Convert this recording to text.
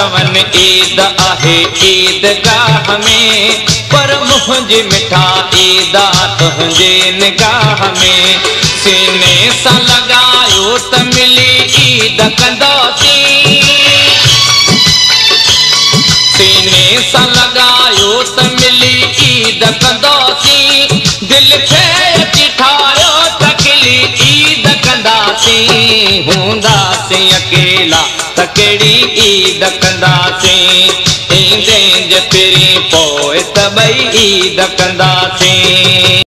चवन ईद आहे ईदगाह में, पर मुंहिंजी मिठा ईदा तुंहिंजे निगाह में। सीने सां लॻायो त मिली ईद कंदासीं, सीने सां लॻायो त मिली ईद कंदासीं। दिल खे अची ठाहियो त खिली ईद कंदासीं। हूंदासीं अकेला त कहिड़ी ईद कंदासीं, ईंदे जे पहिरीं पोइ त ॿई ईद कंदासीं।